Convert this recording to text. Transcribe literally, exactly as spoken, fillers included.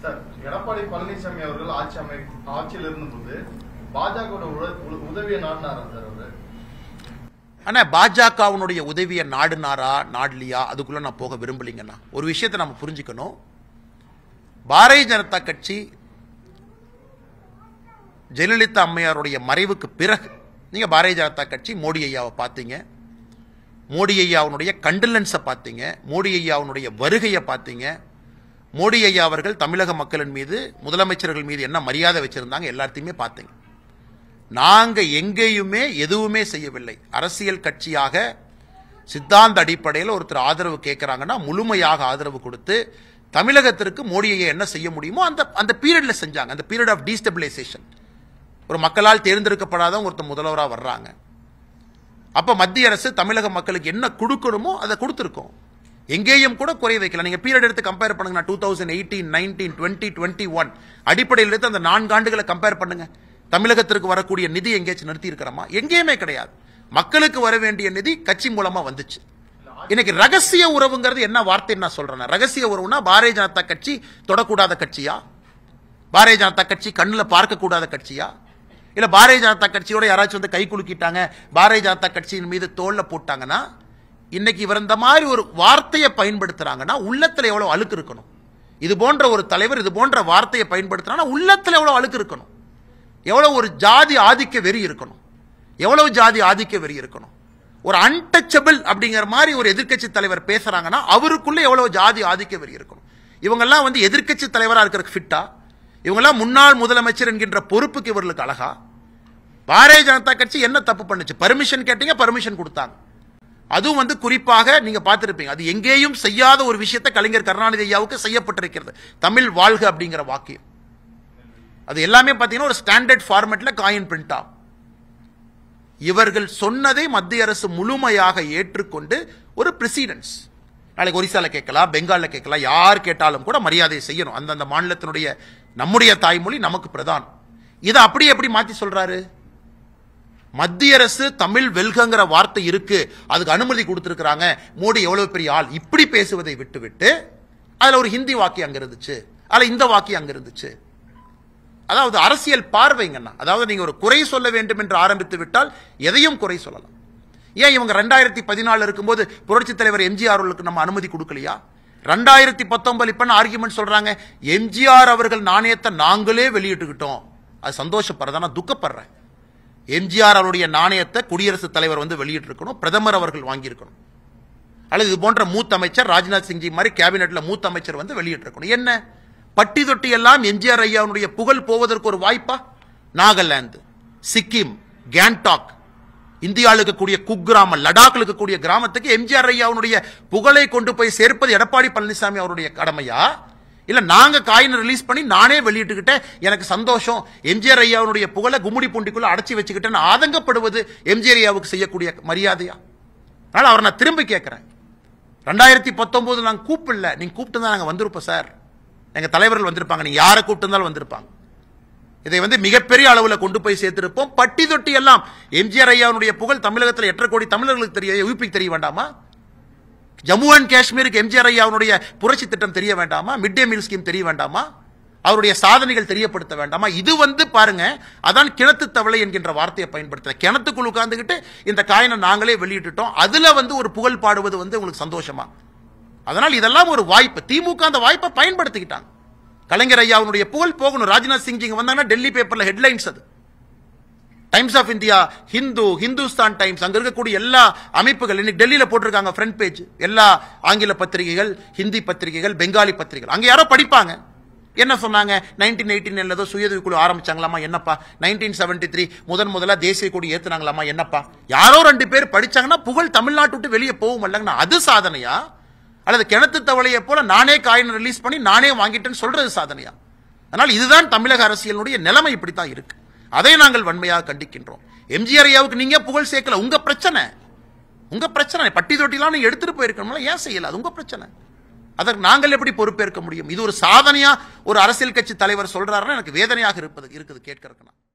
Sir, Edappadi Palaniswami அவர்கள் ஆட்சி அமை ஆட்சியில் இருந்தபோது பாஜக உதவியை நாடினாரா சார் அவரு? ஆனா பாஜகவுடைய உதவியை நாடுனாரா நாடலியா அதுக்குள்ள நான் போக விரும்பலிங்கண்ணா. ஒரு விஷயத்தை நம்ம புரிஞ்சுக்கணும். பாரதிய ஜனதா கட்சி ஜெயலலிதா அம்மையாருடைய மறைவுக்கு பிறகு நீங்க பாரதிய ஜனதா கட்சி மோடி ஐயாவை பார்த்தீங்க, மோடி ஐயாவுடைய கண்டலன்ஸை பார்த்தீங்க, மோடி ஐயாவுடைய வருகையை பார்த்தீங்க. மோடி ஐயா அவர்கள் தமிழக மக்களின் மீது முதலமைச்சர்கள் மீது என்ன மரியாதை வச்சிருந்தாங்க எல்லாத்தையுமே பார்த்தீங்க. நாங்க எங்கேயுமே எதுவுமே செய்யவில்லை. அரசியல் கட்சியாக சித்தாந்த அடிப்படையில் ஒருத்தர் ஆதரவு கேட்கிறாங்கன்னா முழுமையாக ஆதரவு கொடுத்து தமிழகத்திற்கு மோடி ஐயா என்ன செய்ய முடியுமோ அந்த அந்த பீரியட்ல செஞ்சாங்க. அந்த பீரியட் ஆஃப் டீஸ்டபிலைசேஷன். ஒரு மக்களால் தேர்ந்தெடுக்கப்படாத ஒருத்தர் முதல்வராக வர்றாங்க. அப்ப மத்திய அரசு தமிழக மக்களுக்கு என்ன கொடுக்கணுமோ அதை கொடுத்திருக்கோம். எங்கேயும் கூட குறை வைக்கல. நீங்க பீரியட் எடுத்து கம்பேர் பண்ணுங்க. Two thousand eighteen nineteen twenty twenty one அடிப்படையில் எடுத்து அந்த நான்கு ஆண்டுகளை கம்பேர் பண்ணுங்க. தமிழகத்திற்கு வரக்கூடிய நிதி எங்கேயாச்சும் நிறுத்தி இருக்கிறோமா? எங்கேயுமே கிடையாது. மக்களுக்கு வர வேண்டிய நிதி கட்சி மூலமா வந்துச்சு. இன்னைக்கு ரகசிய உறவுங்கிறது என்ன வார்த்தை நான் சொல்றேன். ரகசிய உறவுனா பாரதிய ஜனதா கட்சி தொடக்கூடாத கட்சியா? பாரதிய ஜனதா கட்சி கண்ணுல பார்க்க கூடாத கட்சியா? இல்ல பாரதிய ஜனதா கட்சியோட யாராச்சும் வந்து கை குலுக்கிட்டாங்க, பாரதிய ஜனதா கட்சியின் மீது தோல்ல போட்டாங்கன்னா, இன்னைக்கு இவர் இந்த மாதிரி ஒரு வார்த்தையை பயன்படுத்துறாங்கன்னா உள்ளத்துல எவ்வளவு அழுக்கு இருக்கணும். இது போன்ற ஒரு தலைவர் இது போன்ற வார்த்தையை பயன்படுத்துறாங்கன்னா உள்ளத்துல எவ்வளவு அழுக்கு இருக்கணும், எவ்வளவு ஒரு ஜாதி ஆதிக்க வெறி இருக்கணும், எவ்வளவு ஜாதி ஆதிக்க வெறி இருக்கணும். ஒரு அன்டச்சபிள் அப்படிங்கிற மாதிரி ஒரு எதிர்க்கட்சி தலைவர் பேசுறாங்கன்னா அவருக்குள்ள எவ்வளவு ஜாதி ஆதிக்க வெறி இருக்கணும். இவங்கெல்லாம் வந்து எதிர்க்கட்சி தலைவராக இருக்கிறதுக்கு ஃபிட்டா? இவங்கெல்லாம் முன்னாள் முதலமைச்சர் என்கின்ற பொறுப்புக்கு இவர்களுக்கு அழகா? பாரதிய ஜனதா கட்சி என்ன தப்பு பண்ணுச்சு? பர்மிஷன் கேட்டீங்க, பர்மிஷன் கொடுத்தாங்க. அதுவும் வந்து குறிப்பாக நீங்க பார்த்திருப்பீங்க, அது எங்கேயும் செய்யாத ஒரு விஷயத்தை கலைஞர் கருணாநிதி ஐயாவுக்கு செய்யப்பட்டிருக்கிறது. தமிழ் வாழ்க அப்படிங்கிற வாக்கியம். அது எல்லாமே பார்த்தீங்கன்னா ஒரு ஸ்டாண்டர்ட் ஃபார்மேட்ல காயின் பிரிண்ட் ஆகும். இவர்கள் சொன்னதை மத்திய அரசு முழுமையாக ஏற்றுக்கொண்டு ஒரு பிரசிடென்ஸ். நாளைக்கு ஒரிசால கேட்கலாம், பெங்கால்ல கேட்கலாம், யார் கேட்டாலும் கூட மரியாதை செய்யணும். அந்தந்த மாநிலத்தினுடைய நம்முடைய தாய்மொழி நமக்கு பிரதானம். இதை அப்படி எப்படி மாத்தி சொல்றாரு? மத்திய அரசு தமிழ் வெல்கங்கிற வார்த்தை இருக்கு, அதுக்கு அனுமதி கொடுத்திருக்கிறாங்க, மோடி எவ்வளவு பெரிய ஆள், இப்படி பேசுவதை விட்டு விட்டு அதுல ஒரு ஹிந்தி வாக்கியம் அங்க இருந்துச்சு, அதுல இந்த வாக்கியம் அங்க இருந்துச்சு. அதாவது அரசியல் பார்வைங்கண்ணா. அதாவது நீங்க ஒரு குறை சொல்ல வேண்டும் என்று ஆரம்பித்து விட்டால் எதையும் குறை சொல்லலாம். ஏன் இவங்க ரெண்டாயிரத்தி பதினாலு இருக்கும்போது புரட்சி தலைவர் எம்ஜிஆர் அவர்களுக்கு நம்ம அனுமதி கொடுக்கலையா? ரெண்டாயிரத்தி பத்தொன்பது இப்ப ஆர்குமெண்ட் சொல்றாங்க, எம்ஜிஆர் அவர்கள் நாணயத்தை நாங்களே வெளியிட்டுக்கிட்டோம். அது சந்தோஷப்படுறதா? நான் துக்கப்படுறேன். எம்ஜிஆர் அவருடைய நாணயத்தை குடியரசுத் தலைவர் வந்து வெளியிட்டு இருக்கணும், பிரதமர் அவர்கள் வாங்கியிருக்கணும், அல்லது இது போன்ற மூத்த அமைச்சர் ராஜ்நாத் சிங் ஜி மாதிரி கேபினெட்ல மூத்த அமைச்சர் வந்து வெளியிட்டு இருக்கணும். என்ன பட்டி தொட்டி எல்லாம் எம்ஜிஆர் ஐயாவுடைய புகழ் போவதற்கு ஒரு வாய்ப்பா? நாகாலாந்து, சிக்கிம், கேங்டாக், இந்தியாவில் இருக்கக்கூடிய குக்கிராமம், லடாக்ல இருக்கக்கூடிய கிராமத்துக்கு எம்ஜிஆர் ஐயாவுடைய புகழை கொண்டு போய் சேர்ப்பது எடப்பாடி பழனிசாமி அவருடைய கடமையா? இல்ல நாங்க காயின் ரிலீஸ் பண்ணி நானே வெளியிட்டுக்கிட்டேன், எனக்கு சந்தோஷம், எம்ஜிஆர் ஐயாவுடைய புகழை கும்முடி பூண்டிக்குள்ள அடைச்சி வச்சுக்கிட்டேன்னு ஆதங்கப்படுவது எம்ஜிஆர் ஐயாவுக்கு செய்யக்கூடிய மரியாதையா? அதனால அவர் நான் திரும்பி கேட்கிறேன், ரெண்டாயிரத்தி பத்தொன்பது நாங்க கூப்பிடல, நீங்க கூப்பிட்டு தான் நாங்க வந்திருப்போம் சார். எங்க தலைவர்கள் வந்திருப்பாங்க, நீங்க யாரை கூப்பிட்டு இருந்தாலும் வந்திருப்பாங்க. இதை வந்து மிகப்பெரிய அளவில் கொண்டு போய் சேர்த்திருப்போம். பட்டி தொட்டி எல்லாம் எம்ஜிஆர் ஐயாவுடைய புகழ் தமிழகத்தில் எட்டரை கோடி தமிழர்களுக்கு தெரிய, யூபிக்கு தெரிய வேண்டாமா? ஜம்மு அண்ட் காஷ்மீருக்கு எம்ஜிஆர் ஐயாவுடைய புரட்சி திட்டம் தெரிய வேண்டாமா? மிட் டே மீல் ஸ்கீம் தெரிய வேண்டாமா? அவருடைய சாதனைகள் தெரியப்படுத்த வேண்டாமா? இது வந்து பாருங்க, அதான் கிணத்து தவளை என்கின்ற வார்த்தையை பயன்படுத்த, கிணத்துக்குள் உட்கார்ந்துகிட்டு இந்த காயினை நாங்களே வெளியிட்டுட்டோம், அதுல வந்து ஒரு புகழ் பாடுவது வந்து உங்களுக்கு சந்தோஷமா? அதனால் இதெல்லாம் ஒரு வாய்ப்பு. திமுக அந்த வாய்ப்பை பயன்படுத்திக்கிட்டாங்க. கலைஞர் ஐயாவுடைய புகழ் போகணும். ராஜ்நாத் சிங் வந்தாங்கன்னா டெல்லி பேப்பர்ல ஹெட்லைன்ஸ், அது Times of India, Hindu, Hindustan Times, அங்க இருக்கக்கூடிய எல்லா அமைப்புகள் இன்னைக்கு டெல்லியில போட்டிருக்காங்க ஃப்ரண்ட் பேஜ். எல்லா ஆங்கில பத்திரிகைகள், ஹிந்தி பத்திரிகைகள், பெங்காலி பத்திரிகைகள். அங்க யாரோ படிப்பாங்க, என்ன சொன்னாங்க, நைன்டீன் எயிட்டி நைன்ல ஏதோ சுயதொழில் குழு ஆரம்பிச்சாங்களாமா, என்னப்பா? நைன்டீன் செவன்டி த்ரீ முதன் முதலா தேசிய கொடி ஏத்துனாங்களாமா, என்னப்பா? யாரோ ரெண்டு பேர் படிச்சாங்கன்னா புகழ் தமிழ்நாட்டு விட்டு வெளியே போகும் இல்லைங்கன்னா அது சாதனையா? அல்லது கிணத்து தவளையை போல நானே காயின் ரிலீஸ் பண்ணி நானே வாங்கிட்டேன்னு சொல்றது சாதனையா? அதனால் இதுதான் தமிழக அரசியலுடைய நிலைமை, இப்படித்தான் இருக்கு. அதை நாங்கள் வன்மையாக கண்டிக்கின்றோம். எம்ஜிஆர் ஐயாவுக்கு நீங்க புகழ் சேர்க்கல, உங்க பிரச்சனை, உங்க பிரச்சனை. பட்டி தொட்டிலாம் நீங்க எடுத்துட்டு போயிருக்கணும், ஏன் செய்யல? அது உங்க பிரச்சனை. அதற்கு நாங்கள் எப்படி பொறுப்பேற்க முடியும்? இது ஒரு சாதனையா ஒரு அரசியல் கட்சி தலைவர் சொல்றாருன்னா எனக்கு வேதனையாக இருப்பது இருக்குது கேட்கறதுக்கு.